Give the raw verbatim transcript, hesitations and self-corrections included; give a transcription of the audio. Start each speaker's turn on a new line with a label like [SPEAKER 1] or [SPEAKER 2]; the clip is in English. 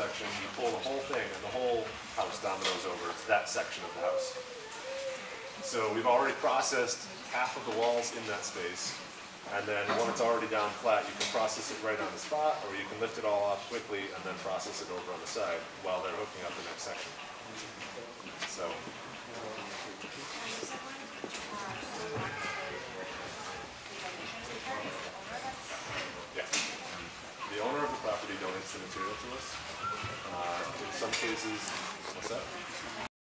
[SPEAKER 1] section, you pull the whole thing and the whole house dominoes over to that section of the house. So we've already processed half of the walls in that space, and then when it's already down flat, you can process it right on the spot, or you can lift it all off quickly and then process it over on the side while they're hooking up the next section. So. Yeah. The owner of the property donates the material to us. Uh, in some cases, what's that?